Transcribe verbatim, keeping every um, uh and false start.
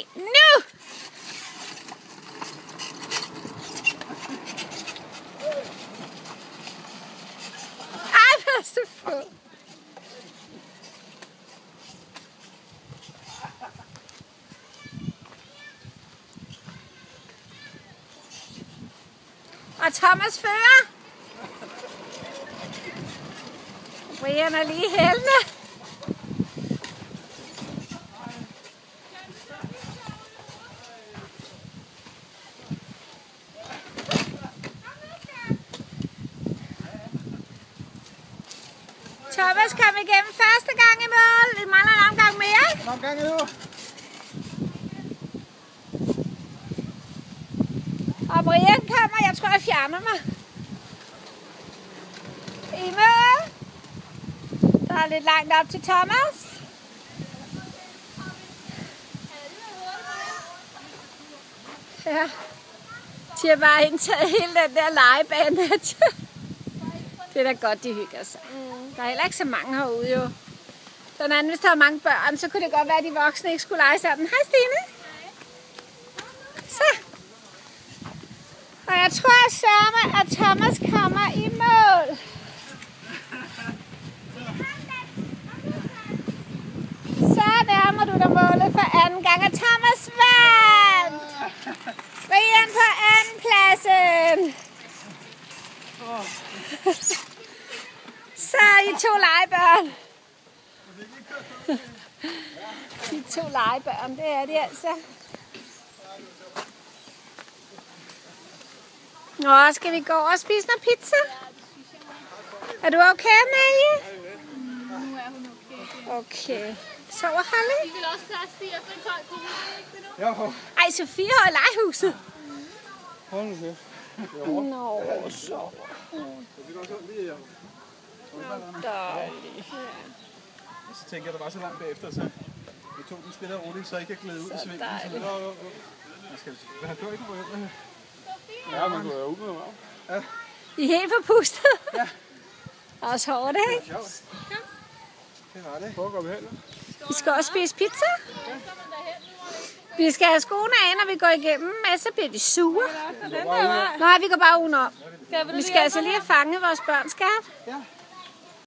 se nu! Ej, hvor er så fed. Og Thomas fører. Brian er lige hældende. Thomas kom igennem første gang i mål. Vi mangler en omgang mere. En omgang endnu. Og Brian kommer, jeg tror jeg fjerner mig. I mål. Der er lidt langt op til Thomas. Ja. De har bare indtaget hele den der legebane. Det er da godt, de hygger sig. Der er heller ikke så mange herude jo. Sådan anden, hvis der var mange børn, så kunne det godt være, at de voksne ikke skulle lege sammen. Hej Stine. Så. Og jeg tror sørme, at Thomas kommer i mål. Så nærmer du dig målet for anden gang, og Thomas vandt. Brian på anden pladsen. Så I to legebørn. De to legebørn, det er de altså. Nå, skal vi gå og spise noget pizza? Er du okay, Amalie? Nu er hun okay. Okay. Sover Holly? Vi vil også klare Stig efter en kold kugle, ikke det nu? Ja, Ej, Sofie har i legehuset. hold nu kæft. Nå, så. Dejligt. Så tænker jeg, der var så langt bagefter, så vi tog den stille og roligt, så I kan glæde ud i svingen. dejligt. Skal vi have dør ikke på hjælp? Ja, man går jo ud med mig. Ja. I er helt forpustet. Ja. Også hårdt, ikke? Sjovt. Det var det. Hvor går vi hen? Vi skal også spise pizza. Vi skal have skoene af, når vi går igennem, men så bliver de sure. Nej, vi går bare udenom. Vi skal altså lige have fanget vores børns skat. Ja.